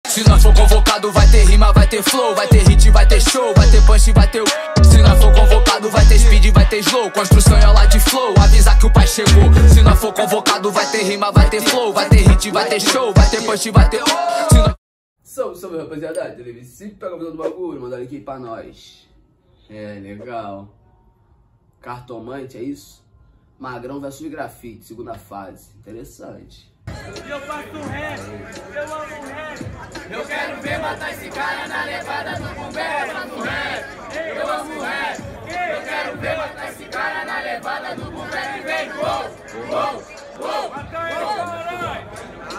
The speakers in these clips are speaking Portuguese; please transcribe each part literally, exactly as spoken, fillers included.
Se nós for convocado vai ter rima, vai ter flow, vai ter hit, vai ter show, vai ter punch, vai ter... Se nós for convocado vai ter speed, vai ter slow, construção é lá de flow, avisa que o pai chegou. Se nós for convocado vai ter rima, vai ter flow, vai ter hit, vai ter show, vai ter punch, vai ter... Se nós... Salve, salve rapaziada, televisão sempre pega a visão do bagulho, mandaram aqui pra nós. É, legal. Cartomante, é isso? Magrão versus grafite, segunda fase. Interessante. Eu faço rap, eu amo rap. Eu quero ver matar esse cara na levada do bombé. Eu amo rap, eu amo rap. Eu quero ver matar esse cara na levada do bombé. E vem, uou, uou, uou. Mata ele, caralho.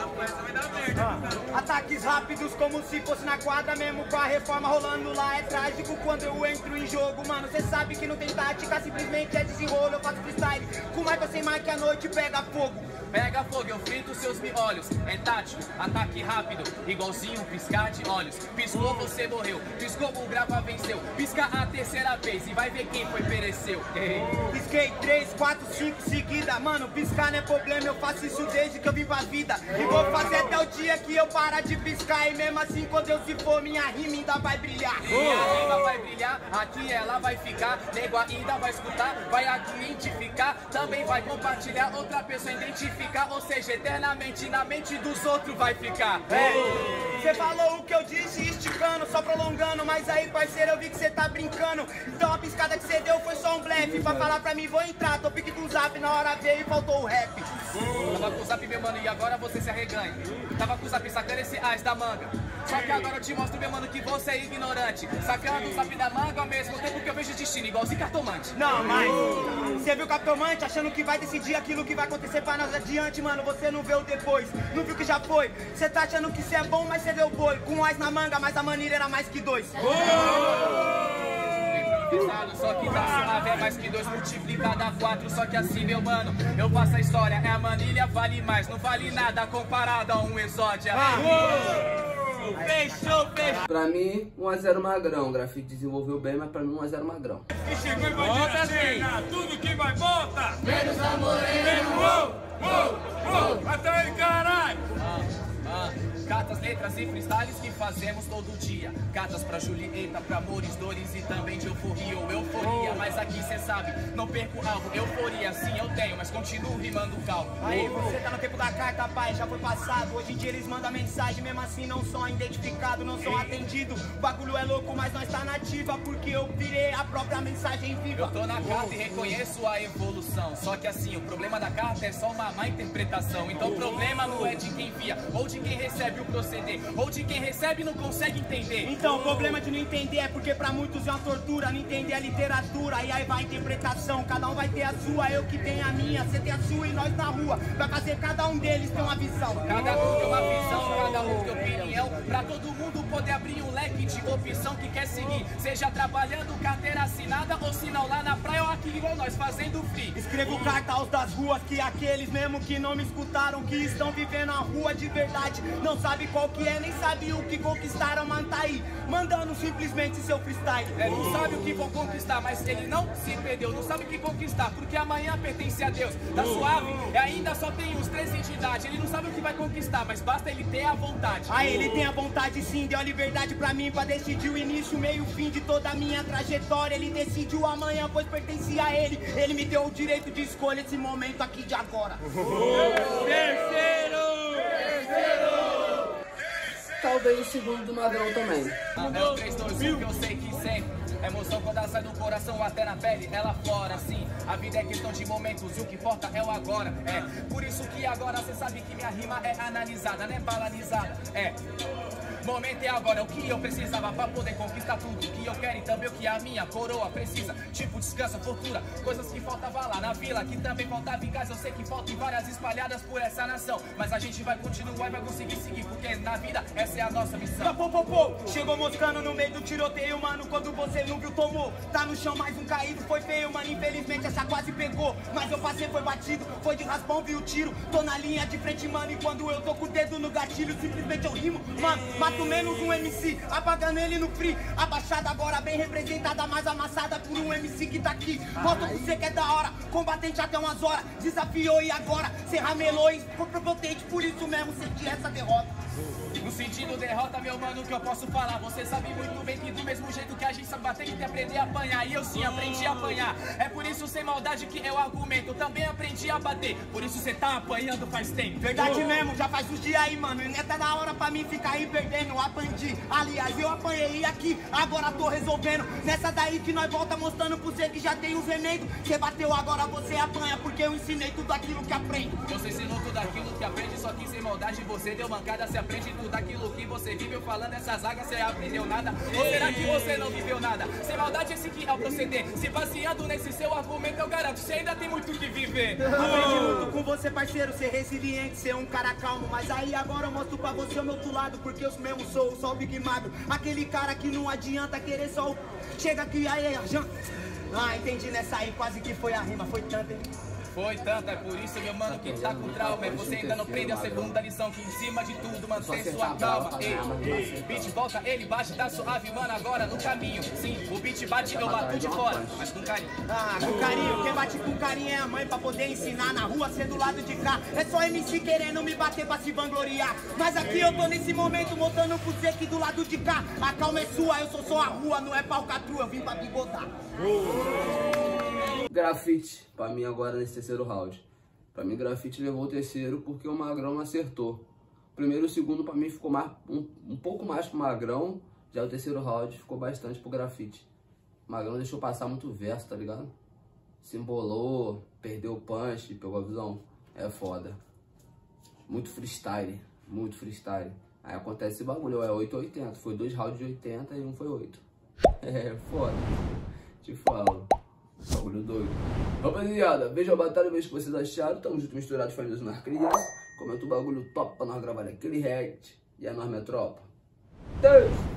Ataques rápidos como se fosse na quadra mesmo, com a reforma rolando lá. É trágico quando eu entro em jogo, mano. Cê sabe que não tem tática, simplesmente é desenrolo. Eu faço freestyle, com marca sem marca, a noite pega fogo. Pega fogo, eu frito seus miolhos. É tático, ataque rápido, igualzinho um piscar de olhos. Piscou, você morreu, piscou, o grava venceu. Pisca a terceira vez e vai ver quem foi pereceu. Pisquei três, quatro, cinco seguida. Mano, piscar não é problema, eu faço isso desde que eu vim pra vida. E vou fazer até o dia que eu parar de piscar. E mesmo assim, quando eu se for, minha rima ainda vai brilhar. E a rima vai brilhar, aqui ela vai ficar. Nego ainda vai escutar, vai aqui identificar. Também vai compartilhar, outra pessoa identificar. Ou seja, eternamente na mente dos outros vai ficar. Cê é. falou o que eu disse, esticando, só prolongando. Mas aí, parceiro, eu vi que cê tá brincando. Então a piscada que cê deu foi só um blefe. Pra falar pra mim, vou entrar, tô pique com o zap. Na hora veio e faltou o rap. Tava com o zap, meu mano, e agora você se arreganha. Tava com o zap sacando esse as da manga. Só que agora eu te mostro, meu mano, que você é ignorante. Sacando o zap da manga ao mesmo tempo que eu vejo destino, igualzinho cartomante. Não, mas você viu o cartomante achando que vai decidir aquilo que vai acontecer pra nós adiante, mano. Você não vê o depois, não viu que já foi. Você tá achando que você é bom, mas você deu boi. Com as na manga, mas a maneira era mais que dois. Só que dá suave é mais que dois multiplicado a quatro. Só que assim, meu mano, eu faço a história. É a manilha, vale mais, não vale nada comparado a um exódia. Ah. Fechou, fechou. Pra mim, um a zero Magrão. O grafite desenvolveu bem, mas pra mim um a zero Magrão. E chegou e vai dizer, tudo que vai volta. Menos a morena. Uou, uou, uou. Mata ele, caralho. Ah, cartas, letras e freestyles que fazemos todo dia. Cartas pra Julieta, pra amores, dores e também de euforia ou euforia. Mas aqui cê sabe, não perco alvo. Euforia sim eu tenho, mas continuo rimando calmo. Aí você tá no tempo da carta, pai, já foi passado. Hoje em dia eles mandam mensagem, mesmo assim não são identificados, não são atendidos. O bagulho é louco, mas nós tá nativa, porque eu virei a própria mensagem viva. Eu tô na carta e reconheço a evolução. Só que assim, o problema da carta é só uma má interpretação. Então o problema não é de quem envia, ou de quem recebe o proceder, ou de quem recebe e não consegue entender. Então o problema de não entender é porque pra muitos é uma tortura não entender a literatura. E aí vai a interpretação, cada um vai ter a sua, eu que tenho a minha, você tem a sua e nós na rua vai fazer cada um deles ter uma visão. Cada um tem uma visão, cada um tem opinião, pra todo mundo poder abrir um leque de opção que quer seguir, seja trabalhando carteira assinada ou sinal lá na praia ou aqui igual nós fazendo free. Escrevo carta aos das ruas, que aqueles mesmo que não me escutaram, que estão vivendo a rua de verdade, não sabe qual que é, nem sabe o que conquistaram, mas tá aí, mandando simplesmente seu freestyle. É, não sabe o que vão conquistar, mas ele não se perdeu, não sabe o que conquistar, porque amanhã pertence a Deus. Tá suave? E ainda só tem uns treze de idade, ele não sabe o que vai conquistar, mas basta ele ter a vontade. Ah, ele tem a vontade sim, deu a liberdade pra mim, pra decidir o início, meio, fim de toda a minha trajetória. Ele decidiu amanhã, pois pertencia a ele. Ele me deu o direito de escolha esse momento aqui de agora. Terceiro! Terceiro! Talvez o segundo do Magrão também. É o três, dois, um que eu sei que sempre. Emoção quando ela sai do coração até na pele, ela fora, sim. A vida é questão de momentos e o que importa é o agora. É, por isso que agora cê sabe que minha rima é analisada, não é banalizada. É, momento é agora, é o que eu precisava pra poder conquistar tudo que eu quero e também o que a minha coroa precisa. Tipo descanso, fortuna, coisas que faltava lá na vila, que também faltava em casa. Eu sei que faltam várias espalhadas por essa nação, mas a gente vai continuar e vai conseguir seguir, porque na vida essa é a nossa missão. Pô, pô, pô. Chegou moscando no meio do tiroteio, mano, quando você não viu, tomou. Tá no chão, mais um caído, foi feio, mano, infelizmente essa quase pegou. Mas eu passei, foi batido, foi de raspão, vi o tiro. Tô na linha de frente, mano, e quando eu tô com o dedo no gatilho, simplesmente eu rimo, mano, mato menos um M C, apagando ele no free. A baixada agora bem representada, mais amassada por um M C que tá aqui. Volto pra você que é da hora, combatente até umas horas. Desafiou e agora, cê ramelou e ficou prepotente, por isso mesmo senti essa derrota. No sentido derrota, meu mano, que eu posso falar. Você sabe muito bem que do mesmo jeito que a gente sabe bater, tem que aprender a apanhar. E eu sim aprendi a apanhar. É por isso, sem maldade, que eu argumento. Também aprendi a bater. Por isso você tá apanhando faz tempo. Verdade mesmo, já faz uns dias aí, mano. E nem tá na hora pra mim ficar aí perdendo. Aprendi, aliás, eu apanhei aqui, agora tô resolvendo. Nessa daí que nós volta mostrando pro você que já tem os remendos. Você bateu, agora você apanha, porque eu ensinei tudo aquilo que aprende. Você ensinou tudo aquilo que aprende, só que sem maldade você deu mancada. Você aprende tudo aquilo que você viveu. Falando essas águas, você aprendeu nada. Ou será que você não viveu nada? Sem maldade, esse que é o proceder. Se baseando nesse seu argumento, eu garanto, você ainda tem muito que viver. Aprendi muito com você, parceiro, ser resiliente, ser um cara calmo. Mas aí agora eu mostro pra você o meu outro lado, porque eu mesmo sou só o Big Magro. Aquele cara que não adianta querer só o... Chega aqui, aí, já... Ah, entendi nessa aí, quase que foi a rima, foi tanto, hein? Foi tanto, é por isso, meu mano, que tá com trauma. É você ainda não aprende a segunda lição, que em cima de tudo mantém sua calma. Ei, ei, beat volta, ele bate, tá suave, mano, agora no caminho. Sim, o beat bate, eu bato de fora, mas com carinho. Ah, com carinho, quem bate com carinho é a mãe pra poder ensinar. Na rua, ser do lado de cá, é só M C querendo me bater pra se vangloriar. Mas aqui eu tô nesse momento mostrando pro você que do lado de cá a calma é sua, eu sou só a rua, não é palcatrua, eu vim pra bigodar. Grafite, pra mim agora nesse terceiro round. Pra mim, Grafite levou o terceiro porque o Magrão não acertou. O primeiro e o segundo pra mim ficou mais, um, um pouco mais pro Magrão. Já o terceiro round ficou bastante pro Grafite. O Magrão deixou passar muito verso, tá ligado? Se embolou, perdeu o punch, pegou a visão. É foda. Muito freestyle, muito freestyle. Aí acontece esse bagulho, é oito a oitenta. Foi dois rounds de oitenta e um foi oito. É foda. Te falo. Bagulho doido. Rapaziada, veja a batalha, veja o que vocês acharam. Tamo junto, misturado, famílias nas crianças. Comenta o bagulho top pra nós gravar aquele react. E é nóis, minha tropa. Deus!